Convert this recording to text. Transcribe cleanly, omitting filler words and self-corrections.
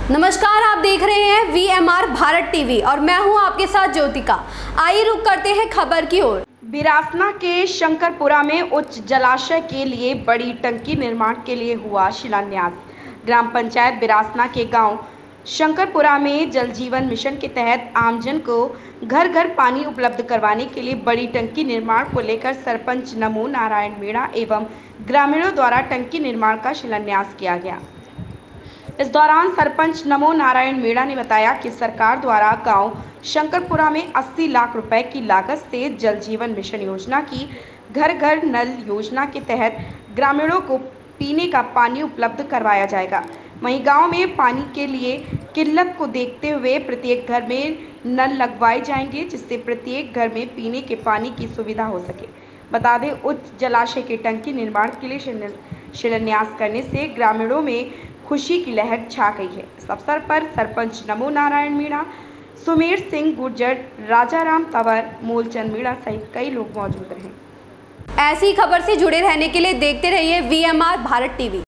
नमस्कार, आप देख रहे हैं VMR भारत टीवी और मैं हूं आपके साथ ज्योतिका। आइए रुक करते हैं खबर की ओर। बिरासना के शंकरपुरा में उच्च जलाशय के लिए बड़ी टंकी निर्माण के लिए हुआ शिलान्यास। ग्राम पंचायत बिरासना के गांव शंकरपुरा में जल जीवन मिशन के तहत आमजन को घर घर पानी उपलब्ध करवाने के लिए बड़ी टंकी निर्माण को लेकर सरपंच नमो नारायण मीणा एवं ग्रामीणों द्वारा टंकी निर्माण का शिलान्यास किया गया। इस दौरान सरपंच नमो नारायण मीणा ने बताया कि सरकार द्वारा गांव शंकरपुरा में 80 लाख रुपए की लागत से जल जीवन मिशन योजना की घर घर नल योजना के तहत ग्रामीणों को पीने का पानी उपलब्ध करवाया जाएगा। वहीं गांव में पानी के लिए किल्लत को देखते हुए प्रत्येक घर में नल लगवाए जाएंगे, जिससे प्रत्येक घर में पीने के पानी की सुविधा हो सके। बता दें, उच्च जलाशय के टंकी निर्माण के लिए शिलान्यास करने से ग्रामीणों में खुशी की लहर छा गई है। इस अवसर पर सरपंच नमो नारायण मीणा, सुमेर सिंह गुर्जर, राजाराम तंवर, मूलचंद मीणा सहित कई लोग मौजूद रहे। ऐसी खबर से जुड़े रहने के लिए देखते रहिए VMR भारत टीवी।